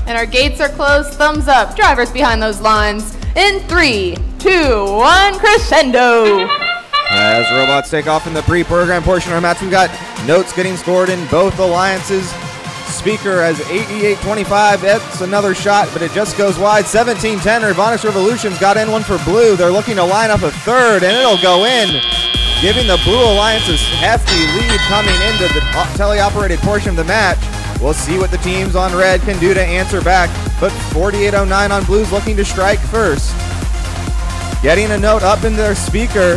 And our gates are closed. Thumbs up. Drivers behind those lines. In 3, 2, 1, crescendo. As robots take off in the pre-program portion of our match, we've got notes getting scored in both alliances. Speaker has 88-25. That's another shot, but it just goes wide. 17-10. Revonix Revolutions got in one for blue. They're looking to line up a third, and it'll go in, giving the Blue Alliance a hefty lead coming into the teleoperated portion of the match. We'll see what the teams on red can do to answer back, but 48-09 on blues looking to strike first. Getting a note up in their speaker.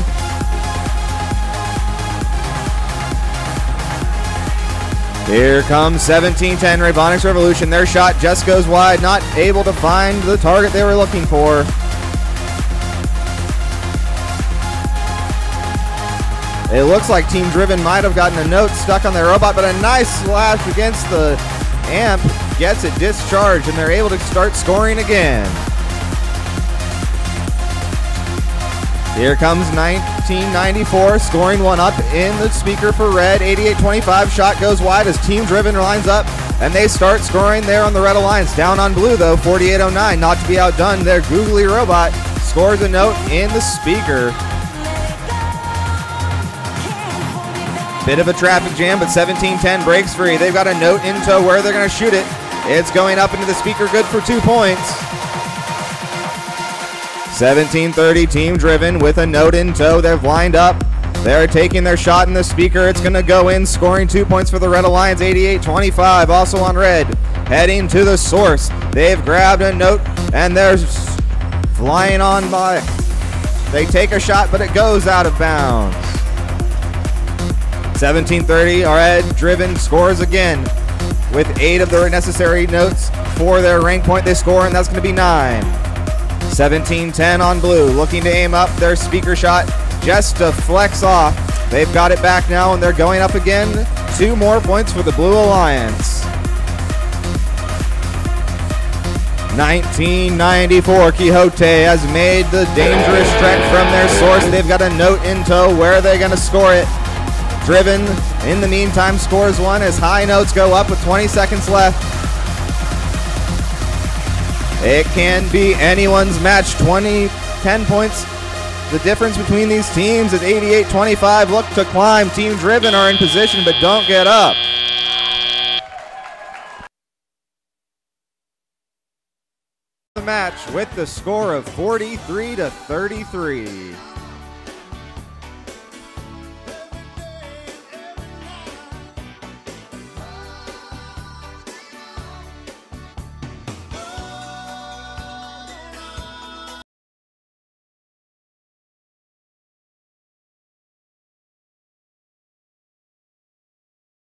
Here comes 17-10 Revonix Revolution. Their shot just goes wide, not able to find the target they were looking for. It looks like Team Driven might have gotten a note stuck on their robot, but a nice slash against the amp gets it discharged, and they're able to start scoring again. Here comes 1994, scoring one up in the speaker for red. 88-25, shot goes wide as Team Driven lines up, and they start scoring there on the red alliance. Down on blue though, 48-09, not to be outdone. Their googly robot scores a note in the speaker. Bit of a traffic jam, but 17-10 breaks free. They've got a note in tow where they're gonna shoot it. It's going up into the speaker, good for 2 points. 17-30, Team Driven with a note in tow. They've lined up. They're taking their shot in the speaker. It's going to go in, scoring 2 points for the Red Alliance, 88-25, also on red. Heading to the source. They've grabbed a note, and they're flying on by. They take a shot, but it goes out of bounds. 17-30, Red Driven scores again with 8 of the necessary notes for their rank point. They score, and that's going to be 9. 17-10 on blue, looking to aim up their speaker shot just to flex off. They've got it back now, and they're going up again. 2 more points for the Blue Alliance. 1994, Quixote has made the dangerous trek from their source. They've got a note in tow. Where are they going to score it? Driven, in the meantime, scores one as high notes go up with 20 seconds left. It can be anyone's match. 10 points. The difference between these teams is 88-25. Look to climb. Team Driven are in position, but don't get up. The match with the score of 43-33.